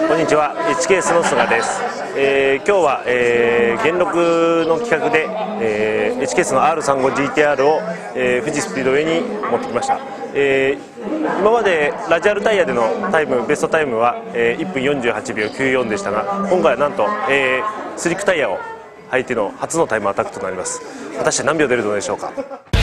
こんにちは、HK スノスガです。今日は、元禄の企画で、HK スの R35GTR を、富士スピードウェイに持ってきました。今までラジアルタイヤでのタイム、ベストタイムは、1分48秒94でしたが、今回はなんと、スリックタイヤを履いての初のタイムアタックとなります。果たして何秒出るのでしょうか。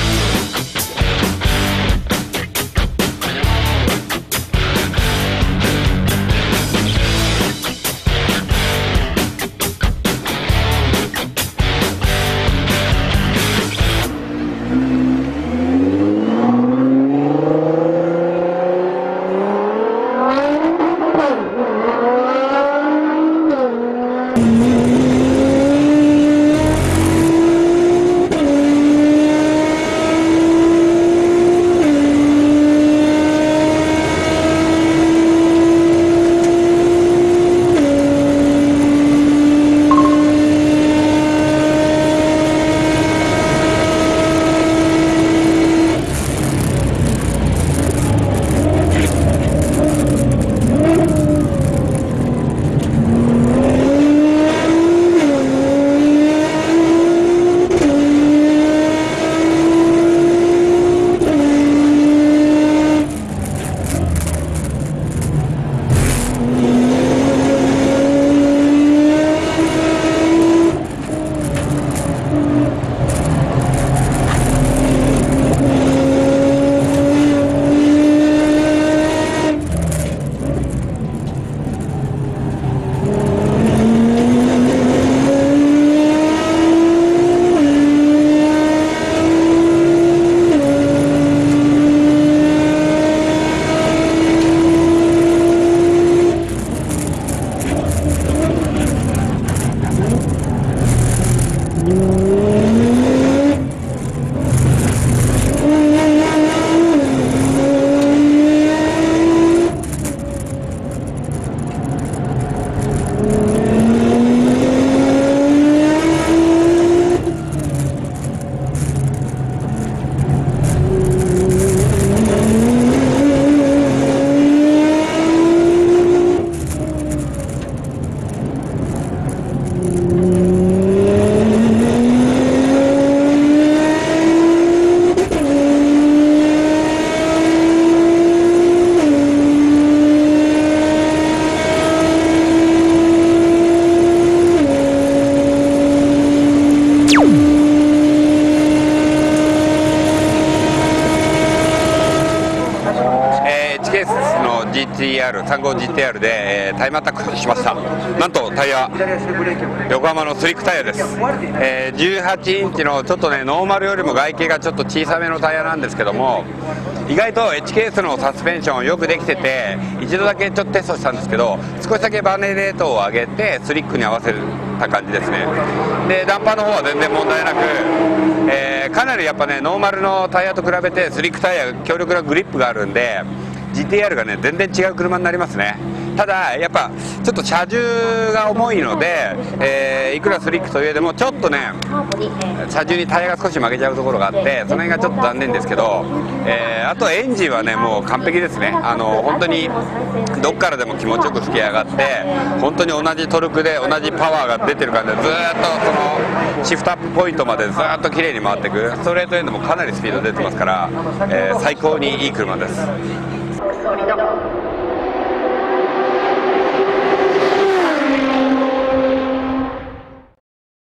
35GTR で、タイムアタックしました。なんとタイヤ横浜のスリックタイヤです。18インチのちょっとねノーマルよりも外形がちょっと小さめのタイヤなんですけども、意外と HKS のサスペンションよくできてて、一度だけちょっとテストしたんですけど、少しだけバネレートを上げてスリックに合わせた感じですね。でダンパーの方は全然問題なく、かなりやっぱねノーマルのタイヤと比べてスリックタイヤ強力なグリップがあるんで、GTR がね全然違う車になりますね。ただやっぱちょっと車重が重いので、いくらスリックといえどもちょっとね車重にタイヤが少し負けちゃうところがあって、その辺がちょっと残念ですけど、あとエンジンはねもう完璧ですね。本当にどっからでも気持ちよく吹き上がって、本当に同じトルクで同じパワーが出てる感じで、ずーっとそのシフトアップポイントまでずーっと綺麗に回っていく、ストレートエンドもかなりスピード出てますから、最高にいい車です。